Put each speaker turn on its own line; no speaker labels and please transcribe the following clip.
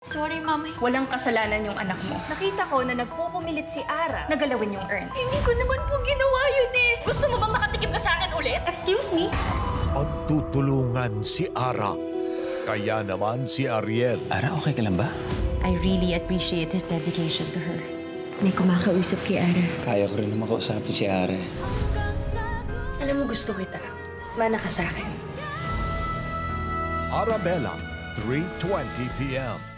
Sorry, Mami.
Walang kasalanan yung anak mo. Nakita ko na nagpupumilit si Ara na galawin yung urn.
Hindi ko naman po ginawa yun eh.
Gusto mo bang makatikim ka sa akin ulit?
Excuse me?
At tutulungan si Ara. Kaya naman si Ariel.
Ara, okay ka lang ba?
I really appreciate his dedication to her. May kumakausap kay Ara.
Kaya ko rin naman kausapin si Ara.
Alam mo, gusto kita. Mana ka sa akin.
Arabella, 3:20 p.m.